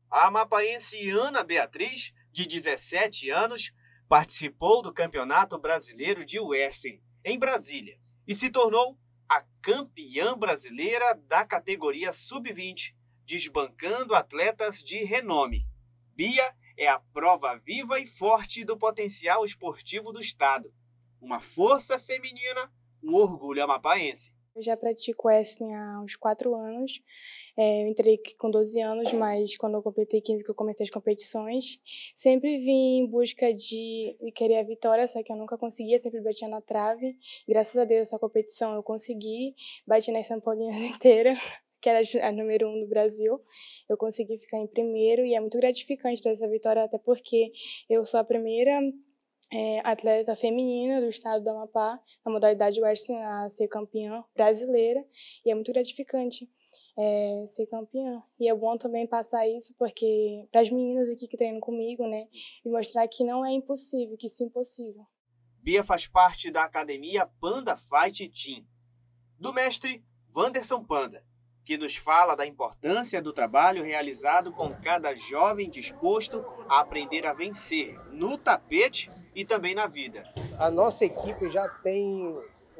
A amapaense Ana Beatriz, de 17 anos, participou do Campeonato Brasileiro de Wrestling, em Brasília, e se tornou a campeã brasileira da categoria Sub-20, desbancando atletas de renome. Bia é a prova viva e forte do potencial esportivo do estado. Uma força feminina, um orgulho amapaense. Eu já pratico wrestling há uns 4 anos. Eu entrei com 12 anos, mas quando eu completei 15 que eu comecei as competições, sempre vim em busca de querer a vitória, só que eu nunca conseguia, sempre batia na trave. Graças a Deus, essa competição eu consegui, bati nas São Paulinas inteira, que era a número 1 do Brasil. Eu consegui ficar em primeiro e é muito gratificante ter essa vitória, até porque eu sou a primeira atleta feminina do estado do Amapá, na modalidade wrestling, a ser campeã brasileira, e é muito gratificante ser campeã. E é bom também passar isso porque para as meninas aqui que treinam comigo, né, e mostrar que não é impossível, que sim possível. Bia faz parte da academia Panda Fight Team, do mestre Wanderson Panda, que nos fala da importância do trabalho realizado com cada jovem disposto a aprender a vencer no tapete e também na vida. A nossa equipe já tem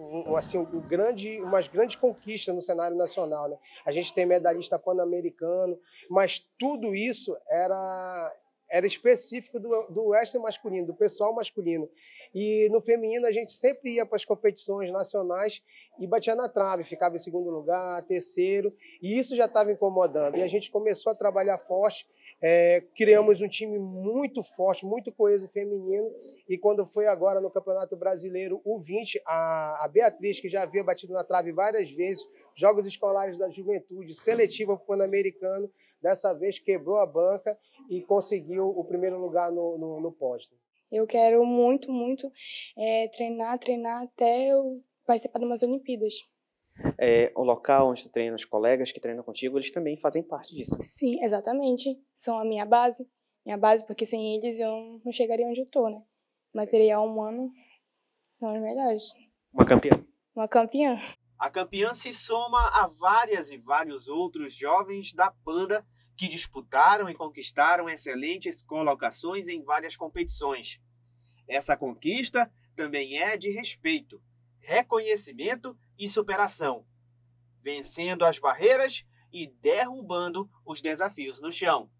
umas grandes conquistas no cenário nacional, né? A gente tem medalhista pan-americano, mas tudo isso era específico do wrestling masculino, do pessoal masculino. E no feminino a gente sempre ia para as competições nacionais e batia na trave, ficava em segundo lugar, terceiro, e isso já estava incomodando. E a gente começou a trabalhar forte, criamos um time muito forte, muito coeso feminino, e quando foi agora no Campeonato Brasileiro U20, a Beatriz, que já havia batido na trave várias vezes, Jogos Escolares da Juventude, seletiva para o Pan-Americano, dessa vez quebrou a banca e conseguiu o primeiro lugar no pódio. Eu quero muito treinar até eu participar de umas Olimpíadas. O local onde tu treina, os colegas que treinam contigo, eles também fazem parte disso. Sim, exatamente. São a minha base, porque sem eles eu não chegaria onde eu tô, né? Material humano são os melhores. Uma campeã. Uma campeã. A campeã se soma a várias e vários outros jovens da Panda que disputaram e conquistaram excelentes colocações em várias competições. Essa conquista também é de respeito, reconhecimento e superação, vencendo as barreiras e derrubando os desafios no chão.